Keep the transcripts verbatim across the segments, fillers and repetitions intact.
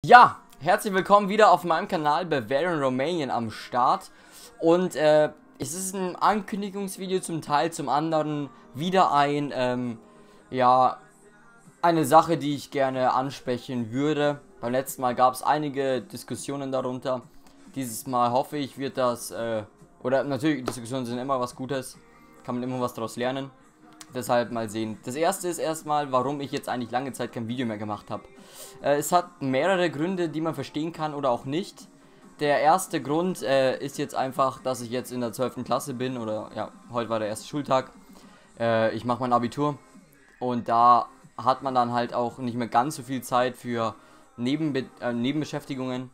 Ja, herzlich willkommen wieder auf meinem Kanal Bavarian Romanian am Start. Und äh, es ist ein Ankündigungsvideo zum Teil, zum anderen wieder ein, ähm, ja, eine Sache, die ich gerne ansprechen würde. Beim letzten Mal gab es einige Diskussionen darunter. Dieses Mal hoffe ich, wird das, äh, oder natürlich, Diskussionen sind immer was Gutes, kann man immer was daraus lernen. Deshalb mal sehen. Das erste ist erstmal, warum ich jetzt eigentlich lange Zeit kein Video mehr gemacht habe. Äh, es hat mehrere Gründe, die man verstehen kann oder auch nicht. Der erste Grund äh, ist jetzt einfach, dass ich jetzt in der zwölften Klasse bin, oder ja, heute war der erste Schultag. Äh, ich mache mein Abitur und da hat man dann halt auch nicht mehr ganz so viel Zeit für Nebenbe äh, Nebenbeschäftigungen.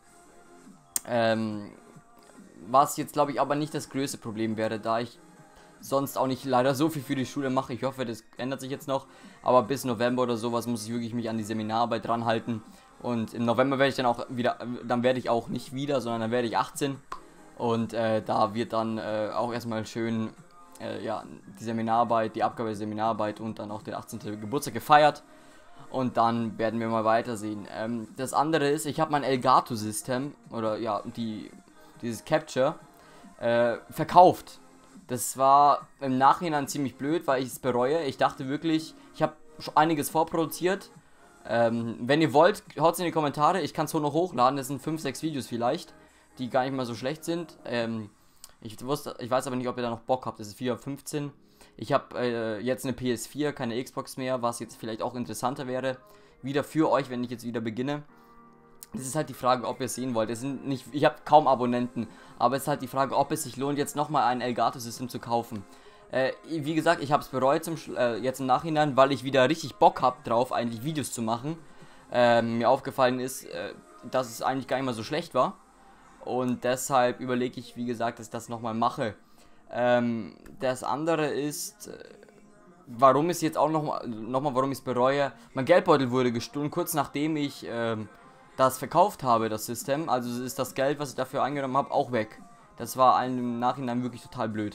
Ähm, was jetzt glaube ich aber nicht das größte Problem wäre, da ich sonst auch nicht leider so viel für die Schule mache. Ich hoffe, das ändert sich jetzt noch. Aber bis November oder sowas muss ich wirklich mich an die Seminararbeit dran halten. Und im November werde ich dann auch wieder, dann werde ich auch nicht wieder, sondern dann werde ich achtzehn. Und äh, da wird dann äh, auch erstmal schön äh, ja, die Seminararbeit, die Abgabe der Seminararbeit und dann auch den achtzehnten Geburtstag gefeiert. Und dann werden wir mal weitersehen. Ähm, das andere ist, ich habe mein Elgato-System, oder ja, die, dieses Capture, äh, verkauft. Das war im Nachhinein ziemlich blöd, weil ich es bereue. Ich dachte wirklich, ich habe schon einiges vorproduziert. Ähm, wenn ihr wollt, haut es in die Kommentare. Ich kann es noch hochladen. Das sind fünf, sechs Videos vielleicht, die gar nicht mal so schlecht sind. Ähm, ich, wusste, ich weiß aber nicht, ob ihr da noch Bock habt. Das ist vier Uhr fünfzehn. Ich habe äh, jetzt eine P S vier, keine Xbox mehr, was jetzt vielleicht auch interessanter wäre. Wieder für euch, wenn ich jetzt wieder beginne. Das ist halt die Frage, ob ihr es sehen wollt. Es sind nicht, ich habe kaum Abonnenten, aber es ist halt die Frage, ob es sich lohnt, jetzt nochmal ein Elgato-System zu kaufen. Äh, wie gesagt, ich habe es bereut zum, äh, jetzt im Nachhinein, weil ich wieder richtig Bock habe drauf, eigentlich Videos zu machen. Äh, mir aufgefallen ist, äh, dass es eigentlich gar nicht mal so schlecht war. Und deshalb überlege ich, wie gesagt, dass ich das nochmal mache. Ähm, das andere ist, äh, warum es jetzt auch nochmal, noch mal, warum ich es bereue. Mein Geldbeutel wurde gestohlen, kurz nachdem ich ähm, das verkauft habe, das System. Also ist das Geld, was ich dafür eingenommen habe, auch weg. Das war einem im Nachhinein wirklich total blöd.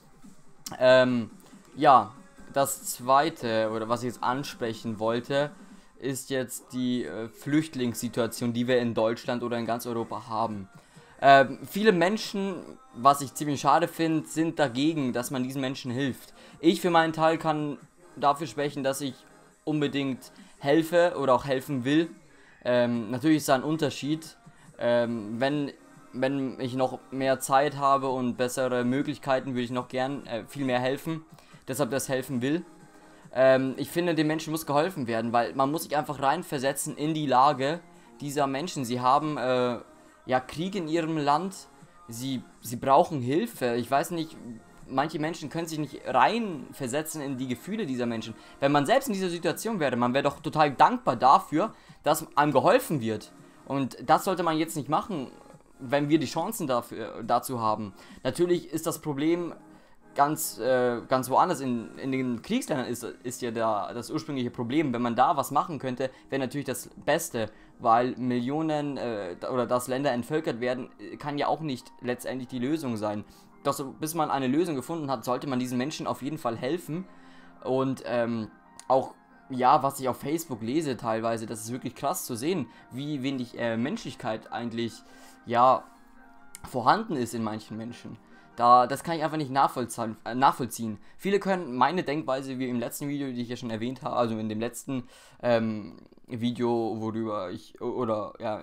Ähm, ja, das zweite, oder was ich jetzt ansprechen wollte, ist jetzt die äh, Flüchtlingssituation, die wir in Deutschland oder in ganz Europa haben. Ähm, viele Menschen, was ich ziemlich schade finde, sind dagegen, dass man diesen Menschen hilft. Ich für meinen Teil kann dafür sprechen, dass ich unbedingt helfe oder auch helfen will. Ähm, natürlich ist da ein Unterschied. Ähm, wenn, wenn ich noch mehr Zeit habe und bessere Möglichkeiten, würde ich noch gern äh, viel mehr helfen. Deshalb das helfen will. Ähm, ich finde, den Menschen muss geholfen werden, weil man muss sich einfach reinversetzen in die Lage dieser Menschen. Sie haben äh, ja Krieg in ihrem Land. Sie, sie brauchen Hilfe. Ich weiß nicht, manche Menschen können sich nicht reinversetzen in die Gefühle dieser Menschen. Wenn man selbst in dieser Situation wäre, man wäre doch total dankbar dafür, dass einem geholfen wird. Und das sollte man jetzt nicht machen, wenn wir die Chancen dafür, dazu haben. Natürlich ist das Problem ganz, äh, ganz woanders. In, in den Kriegsländern ist, ist ja da das ursprüngliche Problem. Wenn man da was machen könnte, wäre natürlich das Beste. Weil Millionen äh, oder dass Länder entvölkert werden, kann ja auch nicht letztendlich die Lösung sein. Doch so, bis man eine Lösung gefunden hat, sollte man diesen Menschen auf jeden Fall helfen. Und ähm, auch, ja, was ich auf Facebook lese teilweise, das ist wirklich krass zu sehen, wie wenig äh, Menschlichkeit eigentlich, ja, vorhanden ist in manchen Menschen. Da, das kann ich einfach nicht nachvollziehen, äh, nachvollziehen. Viele können meine Denkweise, wie im letzten Video, die ich ja schon erwähnt habe, also in dem letzten ähm, Video, worüber ich, oder ja,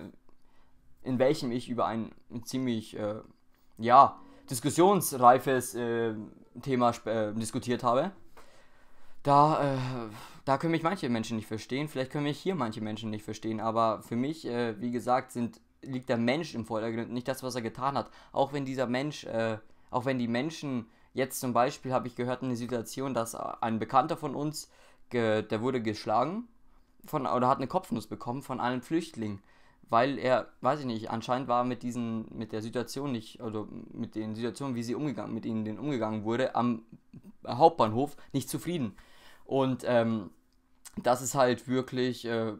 in welchem ich über ein ziemlich, äh, ja, diskussionsreifes äh, Thema äh, diskutiert habe. Da, äh, da können mich manche Menschen nicht verstehen, vielleicht können mich hier manche Menschen nicht verstehen, aber für mich, äh, wie gesagt, sind, liegt der Mensch im Vordergrund, nicht das, was er getan hat. Auch wenn dieser Mensch, äh, auch wenn die Menschen, jetzt zum Beispiel habe ich gehört eine Situation, dass ein Bekannter von uns, ge, der wurde geschlagen, von, oder hat eine Kopfnuss bekommen von einem Flüchtling, weil er, weiß ich nicht, anscheinend war mit diesen, mit der Situation nicht, oder mit den Situationen, wie sie umgegangen, mit ihnen umgegangen wurde, am Hauptbahnhof nicht zufrieden. Und ähm, das ist halt wirklich, äh,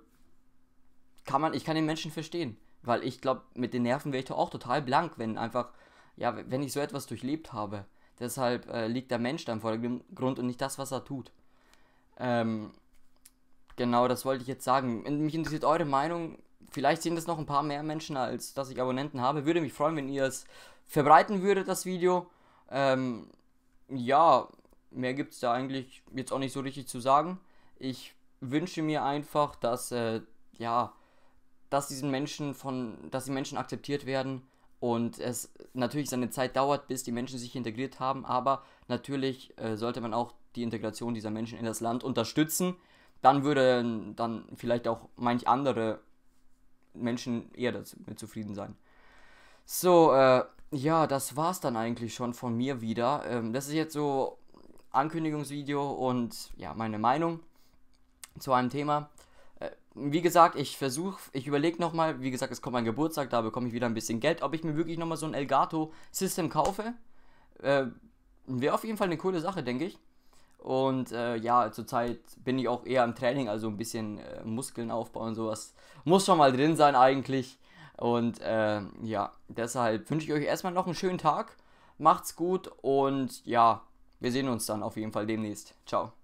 kann man, ich kann den Menschen verstehen, weil ich glaube, mit den Nerven wäre ich doch auch total blank, wenn einfach, ja, wenn ich so etwas durchlebt habe. Deshalb äh, liegt der Mensch da im Vordergrund und nicht das, was er tut. Ähm, genau, das wollte ich jetzt sagen. Mich interessiert eure Meinung. vielleicht sehen das noch ein paar mehr Menschen, als dass ich Abonnenten habe. Würde mich freuen, wenn ihr es verbreiten würdet, das Video. Ähm, ja, mehr gibt es da eigentlich jetzt auch nicht so richtig zu sagen. Ich wünsche mir einfach, dass, äh, ja, dass diesen Menschen von, dass die Menschen akzeptiert werden und es natürlich seine Zeit dauert, bis die Menschen sich integriert haben, aber natürlich äh, sollte man auch die Integration dieser Menschen in das Land unterstützen. Dann würde dann vielleicht auch manch andere Menschen eher damit zufrieden sein. So, äh, ja, das war's dann eigentlich schon von mir wieder. Ähm, das ist jetzt so Ankündigungsvideo und ja, meine Meinung zu einem Thema. Äh, wie gesagt, ich versuche, ich überlege nochmal, wie gesagt, es kommt mein Geburtstag, da bekomme ich wieder ein bisschen Geld, ob ich mir wirklich nochmal so ein Elgato-System kaufe. Äh, Wäre auf jeden Fall eine coole Sache, denke ich. Und äh, ja, zurzeit bin ich auch eher im Training, also ein bisschen äh, Muskeln aufbauen, sowas muss schon mal drin sein eigentlich. Und äh, ja, deshalb wünsche ich euch erstmal noch einen schönen Tag. Macht's gut und ja, wir sehen uns dann auf jeden Fall demnächst. Ciao.